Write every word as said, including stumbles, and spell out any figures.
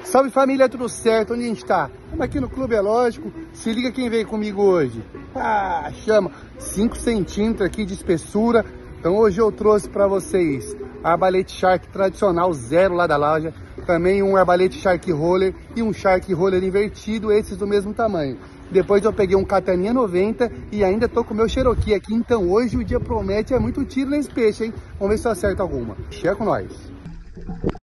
Salve família, tudo certo? Onde a gente tá? Estamos aqui no Clube, é lógico. Se liga quem veio comigo hoje. Ah, chama! cinco centímetros aqui de espessura. Então hoje eu trouxe para vocês arbalete Shark tradicional, zero lá da loja. Também um arbalete Shark Roller e um Shark Roller invertido, esses do mesmo tamanho. Depois eu peguei um Katana noventa e ainda tô com o meu Cherokee aqui. Então hoje o dia promete, é muito tiro nesse peixe, hein? Vamos ver se eu acerto alguma. Chega com nós!